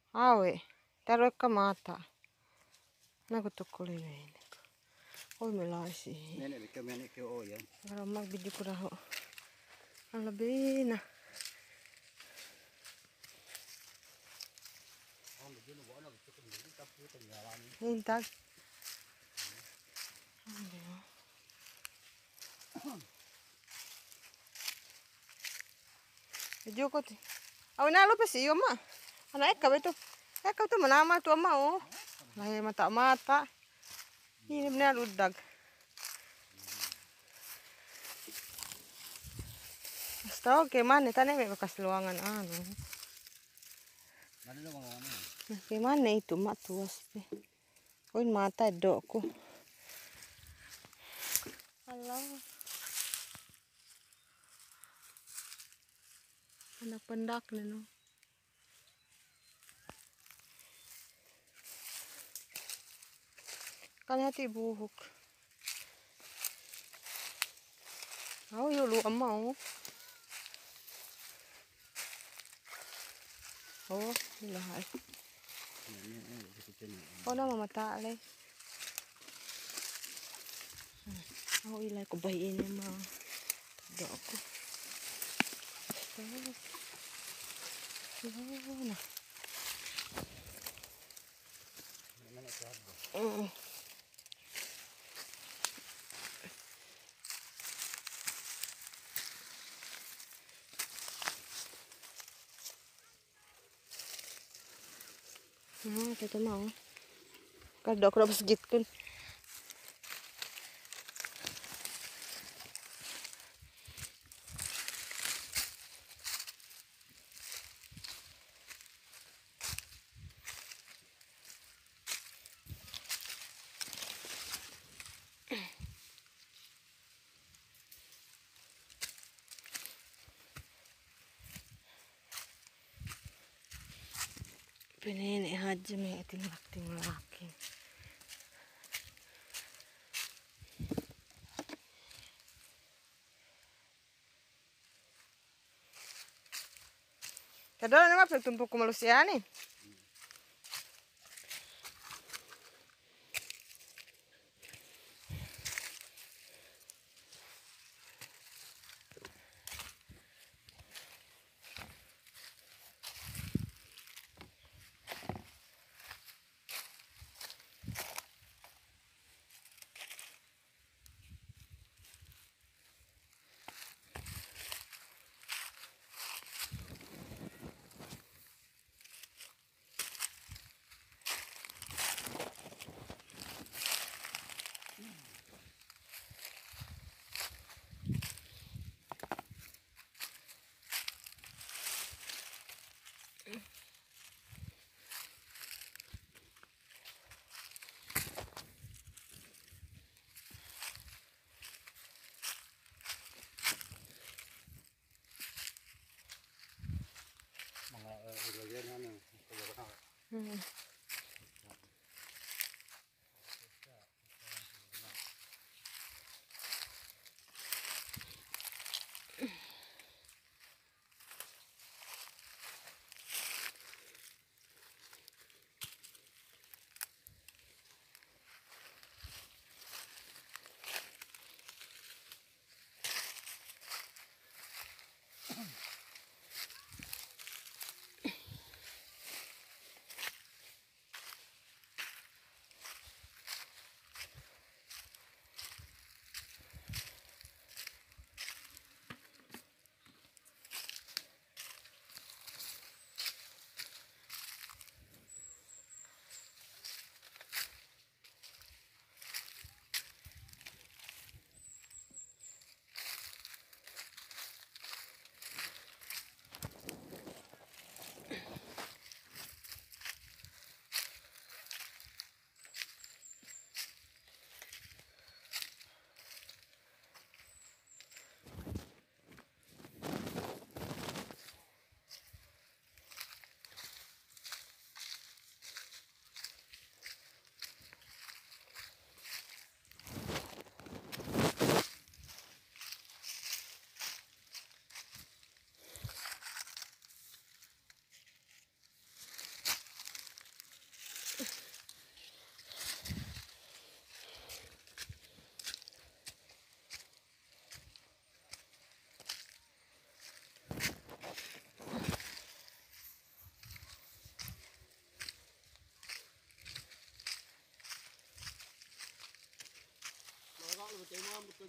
Awe, taruh ke mata. Naku tukul ini. Oh melasi. Nenek ke oh ya. Kalau mag biju kuraho. Ang labi na. Hintag. Biju ko ti. Aw na lupa si ma. Ana eka beto. Eka tu manama tu ama oh. Lahir mata-mata. Ini benar udag. Tahu ke mana tane me bekas luangan anu. Mana lo mga ano? Nah, ke mana itu mak tuas pe. Koin mata dokku. Alah. Anak pendak neno. Kan hati buhuk. Aw yo lu ama oh. Oh, ilahay. Oh, na mamata alay. Oh, ilay ko bahiin yung mga do ako. Oh, na. Ito mau. Kada ako dapat sagit kun. Pinini aja may iting laki. Kadang nama pagtumpuk ko malusian eh.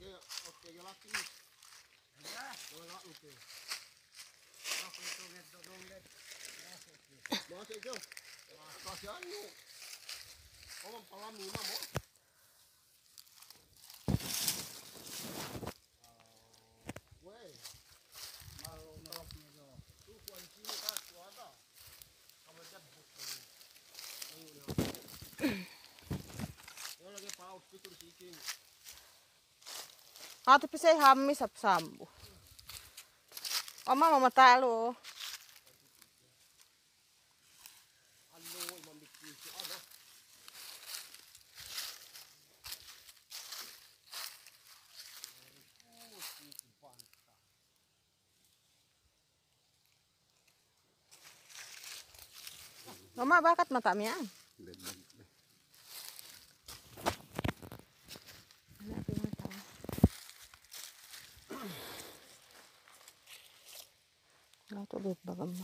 Tapi saya hamil sambu. Oma mama talo. Mama bakat mata mian. Nah, itu bet bagama.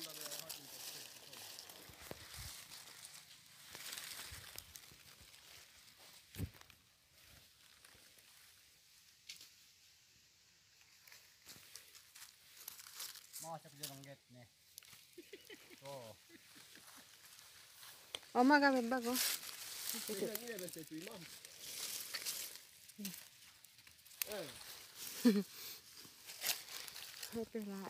Masak dia bangget nih. Oh. Oma kami bago. Itu lah.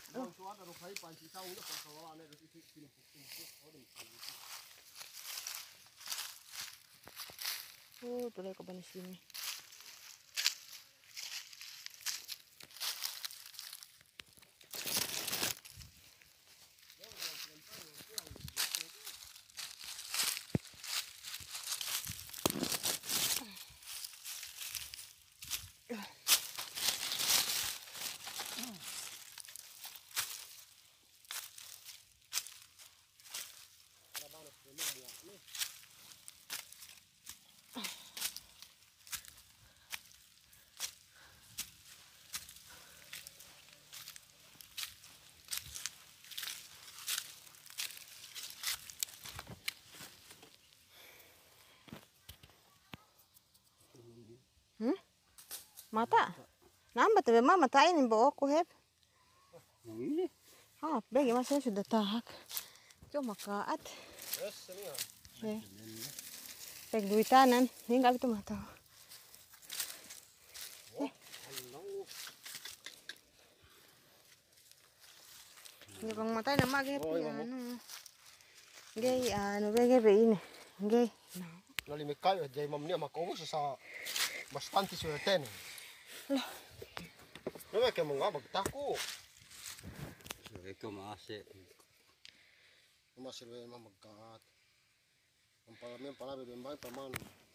Tuloy ko ba ni sini? Mata? Nambah tapi mama tain bawa aku heb. Ini. Ah, bagi masanya sudah tahak. Cuma kaat. Peg duitanan, ini enggak itu mata. Ini bang mata nama gep anu. Gay anu bege be ini. Gay. Nali me kayo jay mamnia makomo sa bastante suerten. Lah. No me que monga bagtako. Ikaw maase. Masirwe mamagkat. Ang palami ang palabi do mbay paman.